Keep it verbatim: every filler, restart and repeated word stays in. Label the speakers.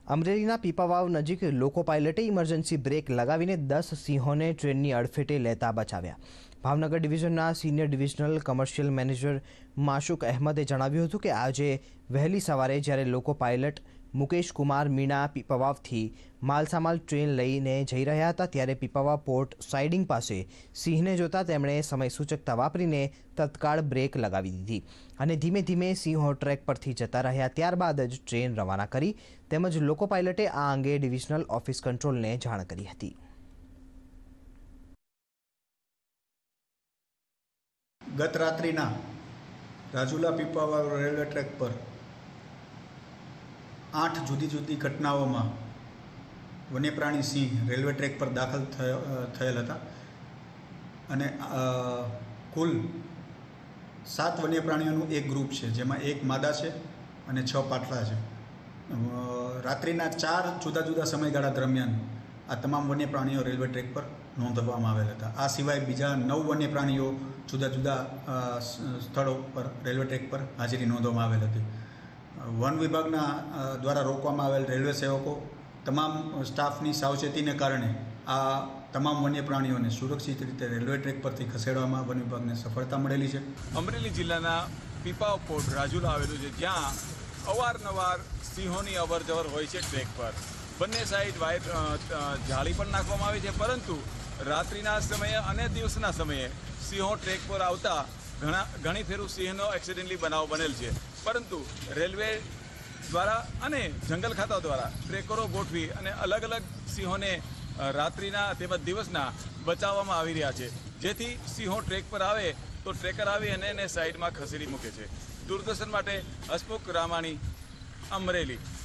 Speaker 1: અમરેલીના પીપાવાવ નજીક લોકો પાયલટે ઇમરજન્સી બ્રેક લગાવીને દસ સિંહોને ટ્રેનની અડફેટે લેતા બચાવ્યા। ભાવનગર ડિવિઝનના senior divisional commercial manager Mashuk અહેમદે જણાવ્યું હતું કે આજે વહેલી સવારે જ્યારે લોકો પાયલટ મુકેશ કુમાર મીણા પીપાવાવથી માલસામાલ ટ્રેન લઈને જઈ રહ્યા હતા ત્યારે પીપાવાવ પોર્ટ સાઇડિંગ પાસે સિંહને જોતા તેમણે સમયસૂચકતા વાપરીને તત્કાળ બ્રેક લગાવી દીધી અને ધીમે ધીમે સિંહો ટ્રેક પરથી જતા રહ્યા। ત્યારબાદ જ ટ્રેન રવાના કરી તેમજ લોકો પાયલટે આ અંગે ડિવિઝનલ ઓફિસ કંટ્રોલને જાણ કરી હતી।
Speaker 2: ગત રાત્રિના રાજુલા પીપાવાવ રેલવે ટ્રેક પર આઠ જુદી જુદી ઘટનાઓમાં વન્યપ્રાણી સિંહ રેલવે ટ્રેક પર દાખલ થયેલ હતા અને કુલ સાત વન્યપ્રાણીઓનું એક ગ્રુપ છે, જેમાં એક માદા છે અને છ પાટલા છે। રાત્રિના ચાર જુદા જુદા સમયગાળા દરમિયાન આ તમામ વન્યપ્રાણીઓ રેલવે ટ્રેક પર નોંધવામાં આવેલ હતા। આ સિવાય બીજા નવ વન્યપ્રાણીઓ જુદા જુદા સ્થળો પર રેલવે ટ્રેક પર હાજરી નોંધવામાં આવેલ હતી। વન વિભાગના દ્વારા રોકવામાં આવેલ રેલવે સેવકો તમામ સ્ટાફની સાવચેતીને કારણે આ તમામ વન્યપ્રાણીઓને સુરક્ષિત રીતે રેલવે ટ્રેક પરથી ખસેડવામાં વન વિભાગને સફળતા મળેલી છે।
Speaker 3: અમરેલી જિલ્લાના પીપાવાવ પોર્ટ રાજુલા આવેલું છે, જ્યાં અવારનવાર સિંહોની અવર જવર હોય છે। ટ્રેક પર બંને સાઈડ વાયર જાળી પણ નાખવામાં આવી છે, પરંતુ રાત્રિના સમયે અને દિવસના સમયે સિંહો ટ્રેક પર આવતા ઘણા ઘણી ફેરું સિંહનો એક્સિડન્ટલી બનાવ બનેલ છે, પરંતુ રેલવે દ્વારા અને જંગલ ખાતા દ્વારા ટ્રેકરો ગોઠવી અને અલગ અલગ સિંહોને રાત્રિના તેમજ દિવસના બચાવવામાં આવી રહ્યા છે, જેથી સિંહો ટ્રેક પર આવે તો ટ્રેકર આવી અને એને સાઈડમાં ખસેડી મૂકે છે। દૂરદર્શન માટે હસમુખ રામાણી, અમરેલી।